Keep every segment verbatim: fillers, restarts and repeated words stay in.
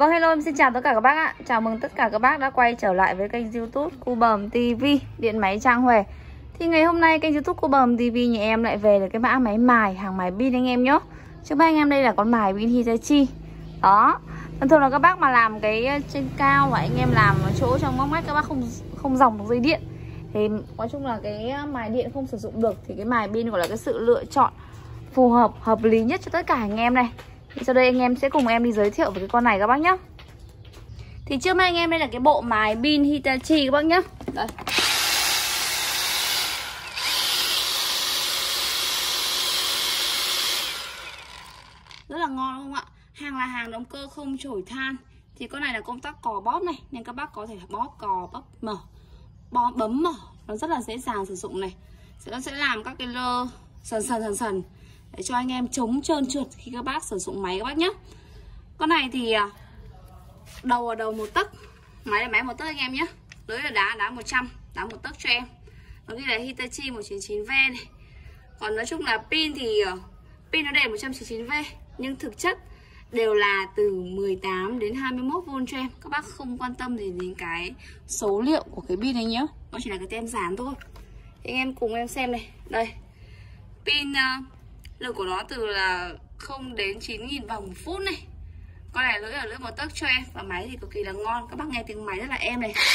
Vâng, hello, em xin chào tất cả các bác ạ. Chào mừng tất cả các bác đã quay trở lại với kênh YouTube Cu Bờm ti vi Điện máy Trang Huệ. Thì ngày hôm nay kênh YouTube Cu Bờm ti vi nhà em lại về được cái mã máy mài, hàng mài pin anh em nhé. Trước mắt anh em đây là con mài pin Hitachi. Đó. Thường thường là các bác mà làm cái trên cao và anh em làm ở chỗ trong ngóc ngách các bác không không dòng được dây điện, thì nói chung là cái mài điện không sử dụng được, thì cái mài pin gọi là cái sự lựa chọn phù hợp, hợp lý nhất cho tất cả anh em này. Thì sau đây anh em sẽ cùng em đi giới thiệu về cái con này các bác nhé. Thì trước mắt anh em đây là cái bộ mài pin Hitachi các bác nhé. Đây. Rất là ngon đúng không ạ? Hàng là hàng động cơ không chổi than. Thì con này là công tắc cò bóp này, nên các bác có thể là bóp cò, bóp mở, bóp bấm mở, nó rất là dễ dàng sử dụng này. Nó sẽ làm các cái lơ sần sần sần sần để cho anh em chống trơn trượt khi các bác sử dụng máy các bác nhé. Con này thì đầu ở đầu một tấc, máy là máy một tấc anh em nhé. Lưới là đá đá một trăm, đá một tấc cho em. Nó ghi là Hitachi một chín chín V này. Còn nói chung là pin thì pin nó để một trăm chín mươi chín V, nhưng thực chất đều là từ mười tám đến hai mươi mốt vôn cho em. Các bác không quan tâm gì đến cái số liệu của cái pin này nhé, nó chỉ là cái tem dán thôi. Thì anh em cùng em xem này. Đây, pin uh, lực của nó từ là không đến chín nghìn vòng một phút này. Con này lưỡi ở lưỡi một tấc cho em. Và máy thì cực kỳ là ngon. Các bác nghe tiếng máy rất là êm này.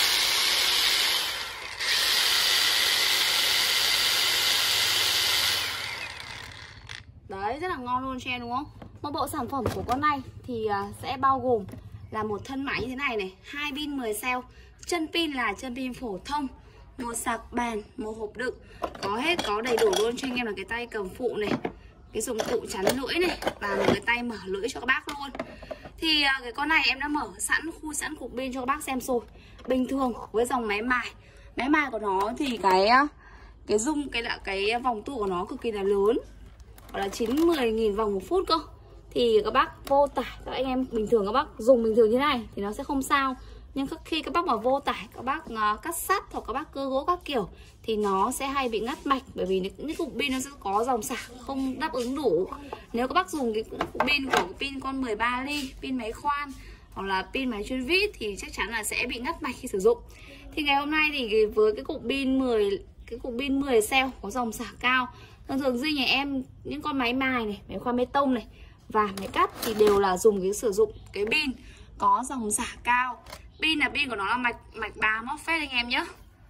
Đấy, rất là ngon luôn cho em đúng không? Một bộ sản phẩm của con này thì uh, sẽ bao gồm là một thân máy như thế này này, hai pin mười cell, chân pin là chân pin phổ thông, một sạc bàn, một hộp đựng, có hết, có đầy đủ luôn cho anh em là cái tay cầm phụ này, cái dụng cụ chắn lưỡi này, và một cái tay mở lưỡi cho các bác luôn. Thì uh, cái con này em đã mở sẵn khui sẵn cục pin cho các bác xem rồi. Bình thường với dòng máy mài, máy mài của nó thì cái cái dung cái là cái vòng tua của nó cực kỳ là lớn, gọi là chín mười nghìn vòng một phút cơ. Thì các bác vô tải, các anh em bình thường các bác dùng bình thường như thế này thì nó sẽ không sao. Nhưng khi các bác mà vô tải, các bác uh, cắt sắt hoặc các bác cơ gỗ các kiểu thì nó sẽ hay bị ngắt mạch, bởi vì những cục pin nó sẽ có dòng sạc không đáp ứng đủ. Nếu các bác dùng cái cục pin của pin con mười ba ly, pin máy khoan hoặc là pin máy chuyên vít thì chắc chắn là sẽ bị ngắt mạch khi sử dụng. Thì ngày hôm nay thì với cái cục pin mười cái cục pin mười cell có dòng sạc cao, thường thường riêng nhà em những con máy mài này, máy khoan bê tông này và máy cắt thì đều là dùng cái sử dụng cái pin có dòng xả cao. Pin là pin của nó là mạch mạch ba MOSFET anh em nhé.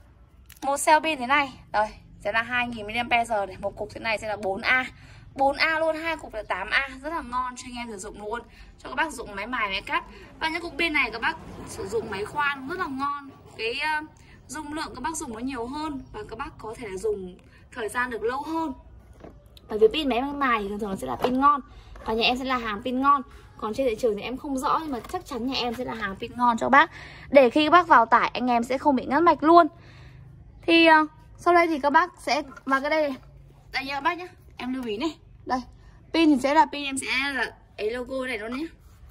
Một cell pin thế này, đây sẽ là hai nghìn mAh này, một cục thế này sẽ là bốn A. bốn A luôn, hai cục là tám A, rất là ngon cho anh em sử dụng luôn. Cho các bác dùng máy mài, máy cắt. Và những cục pin này các bác sử dụng máy khoan rất là ngon. Cái uh, dung lượng các bác dùng nó nhiều hơn và các bác có thể là dùng thời gian được lâu hơn. Bởi vì pin máy mài thì thường thường sẽ là pin ngon, và nhà em sẽ là hàng pin ngon. Còn trên thị trường thì em không rõ, nhưng mà chắc chắn nhà em sẽ là hàng pin ngon cho các bác, để khi các bác vào tải anh em sẽ không bị ngắt mạch luôn. Thì uh, sau đây thì các bác sẽ vào cái đây này. Đây nha các bác nhé, em lưu ý này. Đây, pin thì sẽ là pin em sẽ là ấy logo này luôn nhé.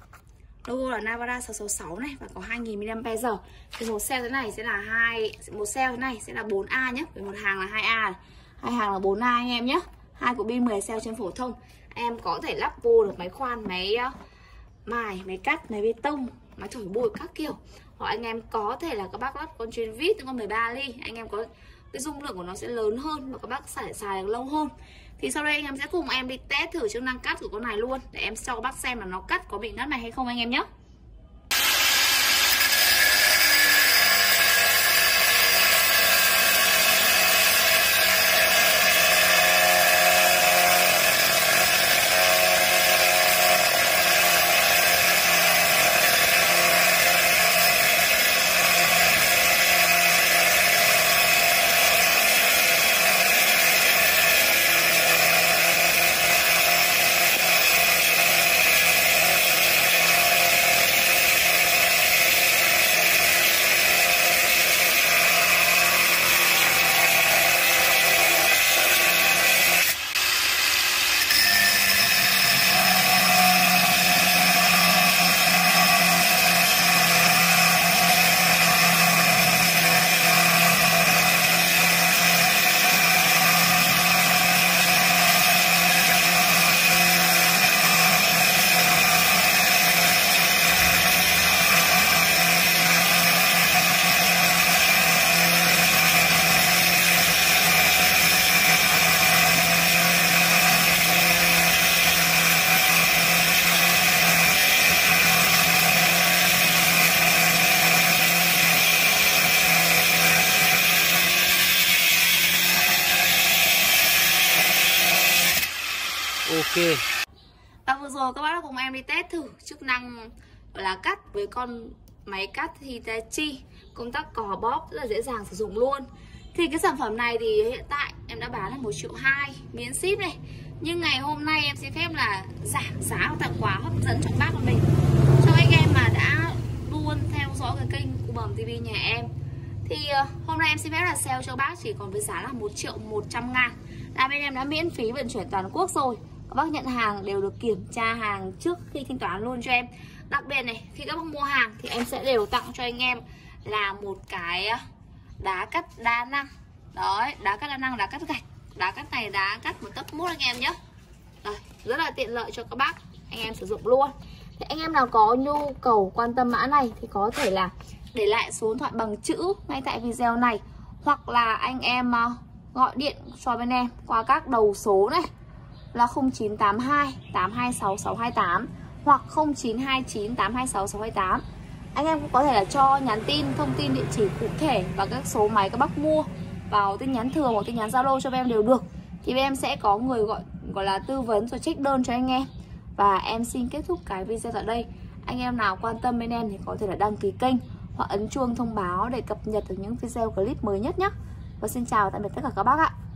Logo là Navara sáu sáu sáu này và có hai nghìn mAh. Thì một cell thế này sẽ là hai một cell thế này sẽ là bốn A nhé. Với một hàng là hai A này. Hai hàng là bốn A anh em nhé. Hai của pin mười cell trên phổ thông. Em có thể lắp vô được máy khoan, máy uh, mài, máy cắt, máy bê tông, máy thổi bụi các kiểu. Hoặc anh em có thể là các bác lắp con chuyên vít, con mười ba ly, anh em có cái dung lượng của nó sẽ lớn hơn và các bác xài xài được lâu hơn. Thì sau đây anh em sẽ cùng em đi test thử chức năng cắt của con này luôn, để em cho các bác xem là nó cắt có bị ngắt mạch hay không anh em nhé. Ok. Và vừa rồi các bác đã cùng em đi test thử chức năng gọi là cắt với con máy cắt Hitachi, công tắc cò bóp rất là dễ dàng sử dụng luôn. Thì cái sản phẩm này thì hiện tại em đã bán là một triệu hai miễn ship này. Nhưng ngày hôm nay em xin phép là giảm giá và tặng quà hấp dẫn cho các bác của mình, cho anh em mà đã luôn theo dõi cái kênh Củ Bầm ti vi nhà em. Thì uh, hôm nay em xin phép là sale cho bác chỉ còn với giá là một triệu một trăm ngàn. Là bên em đã miễn phí vận chuyển toàn quốc rồi. Các bác nhận hàng đều được kiểm tra hàng trước khi thanh toán luôn cho em. Đặc biệt này, khi các bác mua hàng thì em sẽ đều tặng cho anh em là một cái đá cắt đa năng. Đấy, đá cắt đa năng, đá cắt gạch. Đá cắt này đá cắt một tấc mút anh em nhé. Đấy, rất là tiện lợi cho các bác anh em sử dụng luôn. Thì anh em nào có nhu cầu quan tâm mã này thì có thể là để lại số điện thoại bằng chữ ngay tại video này, hoặc là anh em gọi điện cho bên em qua các đầu số này là không chín tám hai tám hai sáu sáu hai tám hoặc không chín hai chín tám hai sáu sáu hai tám. Anh em cũng có thể là cho nhắn tin thông tin địa chỉ cụ thể và các số máy các bác mua vào tin nhắn thường hoặc tin nhắn Zalo cho em đều được. Thì bên em sẽ có người gọi gọi là tư vấn rồi check đơn cho anh em. Và em xin kết thúc cái video tại đây. Anh em nào quan tâm bên em thì có thể là đăng ký kênh hoặc ấn chuông thông báo để cập nhật được những video clip mới nhất nhé. Và xin chào tạm biệt tất cả các bác ạ.